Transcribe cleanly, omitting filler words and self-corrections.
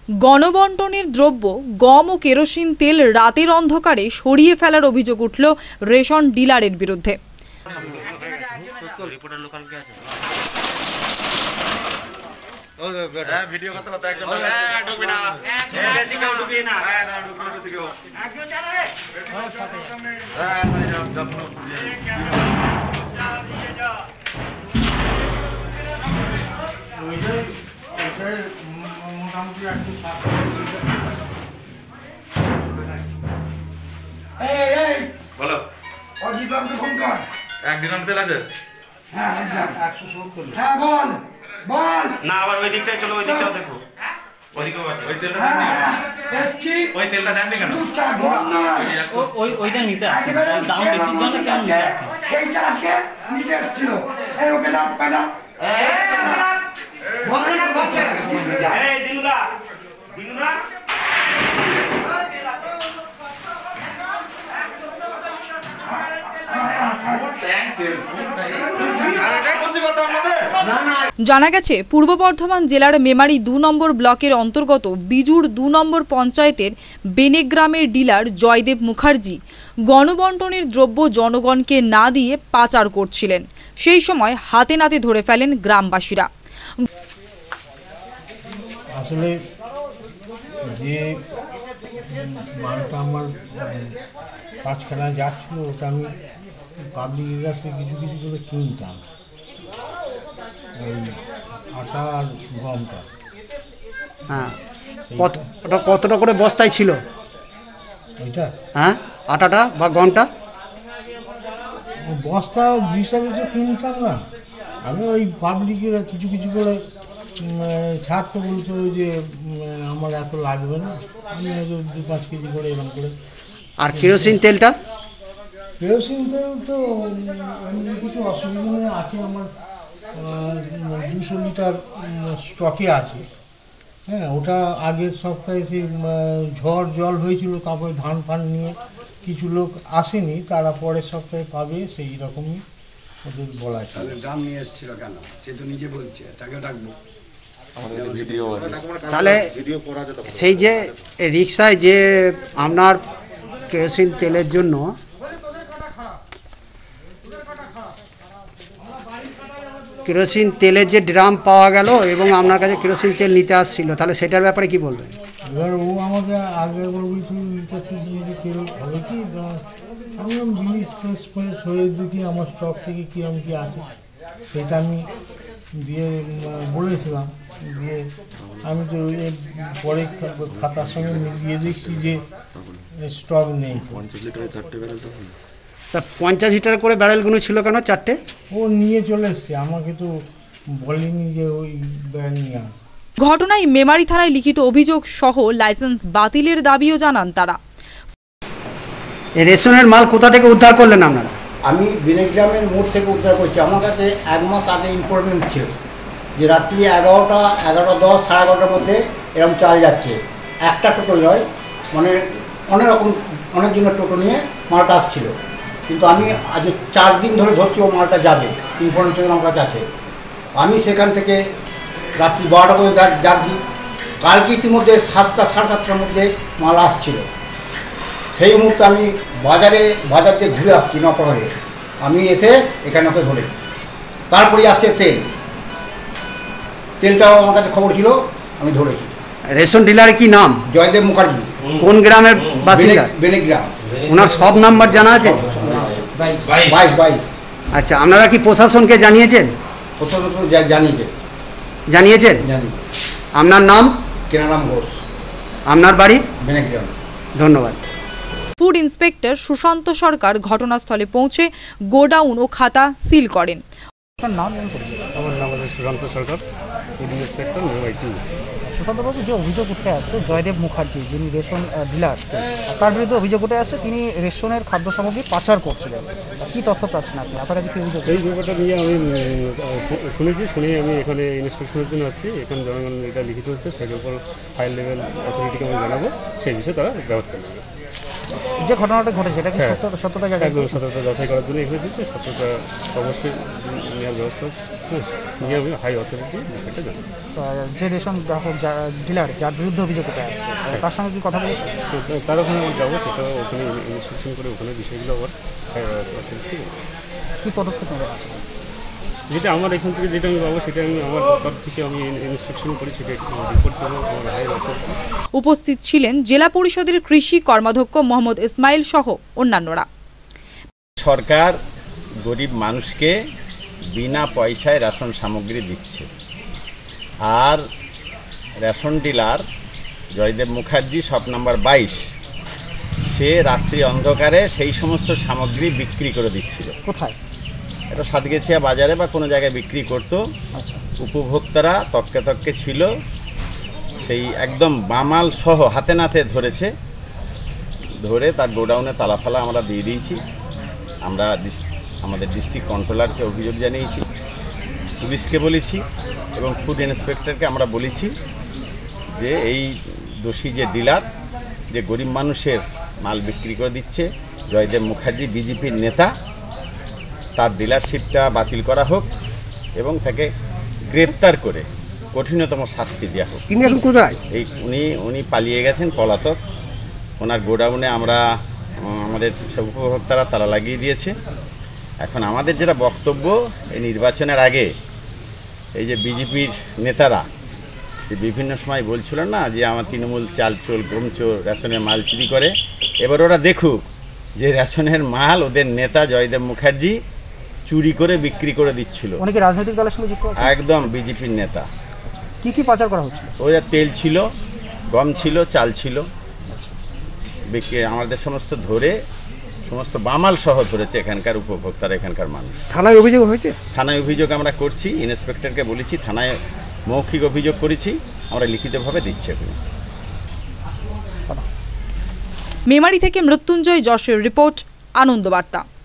গণবন্টনের দ্রব্য গম ও কেরোসিন তেল রাতের অন্ধকারে সরিয়ে ফেলার অভিযোগ উঠল রেশন ডিলারের বিরুদ্ধে। বলো অজিতকে ফোন কর। একদিন তেল আছে? হ্যাঁ একদম 170। হ্যাঁ বল বল না, আবার ওই দিকটাই চলো, ওই দিকটাও দেখো। ওইদিকেও আছে ওই তেলটা। হ্যাঁ এসছি। ওই তেলটা দেন কেন? তুই চা বল না, ওইটা নিতে আসছে, দাম বেশি জন্য কেন নিতে আসছে? সেইটা আজকে নিতে আসছিল। এই ওকে ডাক পেনা বল না বল না। এই দিনুদা দিনুদা জানা গেছে, পূর্ব বর্ধমান জেলার মেমারি ২ নম্বর ব্লকের অন্তর্গত বিজুর ২ নম্বর পঞ্চায়েতের বেনেগ্রামের ডিলার জয়দেব মুখার্জি গণবন্টনের দ্রব্য জনগণকে না দিয়ে পাচার করছিলেন। সেই সময় হাতে নাতে ধরে ফেলেন গ্রামবাসীরা। আসলে যে মালটা আমার পাঁচখানা যাচ্ছিল ওটা আমি পাবলিকের কাছে কিছু কিছু করে কিনতাম, ওই আটা আর গমটা। হ্যাঁ, ওটা কতটা করে বস্তায় ছিল ওইটা? হ্যাঁ, আটাটা বা গমটা বস্তা হিসাবে তো কিনতাম না আমি, ওই পাবলিকের কিছু কিছু করে ছাড়তে বলতো যে আমার এত লাগবে না, আমি হয়তো 2-5 কেজি করে এরকম করে। আর কেরোসিন তেলটা? কেরোসিন তেল তো এমনি কিছু অসুবিধা আছে, আমার 200 লিটার স্টকে আছে। হ্যাঁ, ওটা আগের সপ্তাহে সেই ঝড় জল হয়েছিল, তারপরে ধান ফান নিয়ে কিছু লোক আসেনি, তারা পরের সপ্তাহে পাবে, সেই রকমই ওদের বলা ছিল। দাম নিয়ে এসেছিল কেন সে তো নিজে বলছে, তাকে ডাকবো। তাহলে সেই যে রিক্সায় যে আপনার কেরোসিন তেলের জন্য কেরোসিন তেলের যে ড্রাম পাওয়া গেল এবং আপনার কাছে কেরোসিন তেল নিতে আসছিল, তাহলে সেটার ব্যাপারে কি বলবেন? এবার ও আমাকে আগে বলছি তেল হবে কি, আমি জিনিস শেষ ফেস হয়ে দেখি আমার স্টক থেকে কীরকম কী আছে সেটা আমি দিয়ে বলেছিলাম। দিয়ে আমি তো পরে খাতার সঙ্গে মিলিয়ে দেখছি যে স্টক নেই। 50 লিটারের 4টে ব্যারেল, তা 50 লিটার করে ব্যারেলগুলো ছিল কেন 4টে? ও নিয়ে চলে এসছে, আমাকে তো বলেনি যে ওই ব্যারেল নিয়ে আস। ঘটনায় মেমারি থানায় লিখিত অভিযোগ সহ লাইসেন্স বাতিলের দাবিও জানান তারা। এই রেশনের মাল কোথা থেকে উদ্ধার করলেন আপনারা? আমি বেনেগ্রামের মোড় থেকে উদ্ধার করছি। আমার কাছে 1 মাস আগে ইনফরমেশন ছিল যে রাত্রি 11টা 11:10 সাড়ে 11টার মধ্যে এরকম চাল যাচ্ছে। একটা টোটো নয়, মানে অনেকজনের টোটো নিয়ে মালটা আসছিল, কিন্তু আমি আজ 4 দিন ধরে ধরছি ও মালটা যাবে, ইনফরমেশন আমার কাছে আছে। আমি সেখান থেকে রাত্রি 12টা পর্যন্ত যাচ্ছি। কালকে ইতিমধ্যে 7টা সাড়ে 7টার মধ্যে মাল আসছিল। সেই মুহূর্তে আমি বাজার দিয়ে ঘুরে আসছি নপরে, আমি এসে এখানে ওকে ধরে, তারপরে আসছে তেলটাও আমার কাছে খবর ছিল, আমি ধরেছি। রেশন ডিলারের কি নাম? জয়দেব মুখার্জি। কোন গ্রামের বাসিন্দা? বেনেগ্রাম। ওনার সব নাম্বার জানা আছে? 22। আচ্ছা, আপনারা কি প্রশাসনকে জানিয়েছেন? প্রশাসন জানিয়েছেন। আপনার নাম? কেনারাম ঘোষ। আপনার বাড়ি? বেনেগ্রাম। ধন্যবাদ। ফুড ইন্সপেক্টর সুশান্ত সরকার ঘটনাস্থলে পৌঁছে গোডাউন ও খাতা সিল করেন। আমার নাম সুশান্ত সরকার, ফুড ইন্সপেক্টর মেমারি 2। সুশান্তবাবু, যে অভিযোগ উঠে আসছে জয়দেব মুখার্জি যিনি রেশন ডিলার, তার বিরুদ্ধে অভিযোগ উঠে আসছে তিনি রেশনের খাদ্য সামগ্রী পাচার করছিলেন, কী তথ্য পাচ্ছেন আপনি? আপনার কাছে কি অভিযোগ? এই ব্যাপারটা নিয়ে আমি শুনে আমি এখানে ইন্সপেকশনের জন্য আসছি। এখানে জনগণ এটা লিখিত হচ্ছে, সেটার উপর হাই লেভেল অথরিটিকে আমি জানাবো, সেই বিষয়ে তারা ব্যবস্থা নেবে। যে ঘটনাটা ঘটেছে এটা কি হ্যাঁ। সত্যতা জায়গায় একদম সতর্কতা যাচাই করার জন্য এখানে দিচ্ছে, সতর্কতা অবশ্যই নেওয়ার ব্যবস্থা নিয়ে আমি হাই অথরিটি এটা জানি। যে রেশন গ্রাহক ডিলার যার বিরুদ্ধে অভিযোগ উঠে আসছে তার সঙ্গে কি কথা বলেছে? তো তার ওখানে আমি যাবো, সেটা ওখানে ইনস্ট্রাকশন করে ওখানে বিষয়গুলো আবার হাই অথরিটি কী পদক্ষেপ নেবে? যেটা আমার এখান থেকে যেটা আমি পাবো সেটা আমি আমার তরফ থেকে আমি ইনস্ট্রাকশন করি, সেটা রিপোর্ট দেবো আমার হাই অথরিটি। উপস্থিত ছিলেন জেলা পরিষদের কৃষি কর্মাধ্যক্ষ মোহাম্মদ ইসমাইল সহ অন্যান্যরা। সরকার গরিব মানুষকে বিনা পয়সায় রেশন সামগ্রী দিচ্ছে, আর ration dealer Joydeb Mukherjee shop number 22 সে রাত্রি অন্ধকারে সেই সমস্ত সামগ্রী বিক্রি করে দিচ্ছিল। কোথায়? এটা সাতগেছিয়া বাজারে বা কোনো জায়গায় বিক্রি করতো। উপভোক্তারা তককে তককে ছিল, সেই একদম বামাল সহ হাতে নাতে ধরেছে, ধরে তার গোডাউনে তালাফালা আমরা দিয়ে দিয়েছি। আমরা আমাদের ডিস্ট্রিক্ট কন্ট্রোলারকে অভিযোগ জানিয়েছি, পুলিশকে বলেছি এবং ফুড ইন্সপেক্টরকে আমরা বলেছি যে এই দোষী যে ডিলার, যে গরিব মানুষের মাল বিক্রি করে দিচ্ছে, জয়দেব মুখার্জি বিজেপির নেতা, তার ডিলারশিপটা বাতিল করা হোক এবং তাকে গ্রেপ্তার করে কঠিনতম শাস্তি দেওয়া হোক। তিনি এখন কোথায়? এই উনি পালিয়ে গেছেন, পলাতক। ওনার গোডাউনে আমরা আমাদের সব উপভোক্তারা তালা লাগিয়ে দিয়েছে। এখন আমাদের যেটা বক্তব্য, এই নির্বাচনের আগে এই যে বিজেপির নেতারা যে বিভিন্ন সময় বলছিলেন না যে আমার তৃণমূল চাল চোল গম চোর রেশনের মাল চুরি করে, এবার ওরা দেখুক যে রেশনের মাল ওদের নেতা জয়দেব মুখার্জি চুরি করে বিক্রি করে দিচ্ছিল। অনেকে রাজনৈতিক দলের সঙ্গে যুক্ত আছে? একদম বিজেপির নেতা। কি পাচার করা হচ্ছিল? ওরা তেল ছিল, গম ছিল, চাল ছিল, আমাদের সমস্ত ধরে সমস্ত বামাল সহ ধরেছে এখানকার উপভোক্তারা, এখানকার মানুষ। থানায় অভিযোগ হয়েছে? থানায় অভিযোগ আমরা করছি, ইন্সপেক্টরকে বলেছি, থানায় মৌখিক অভিযোগ করেছি, আমরা লিখিতভাবে দিচ্ছি এখন। মেমারি থেকে মৃত্যুঞ্জয় যশের রিপোর্ট, আনন্দবার্তা।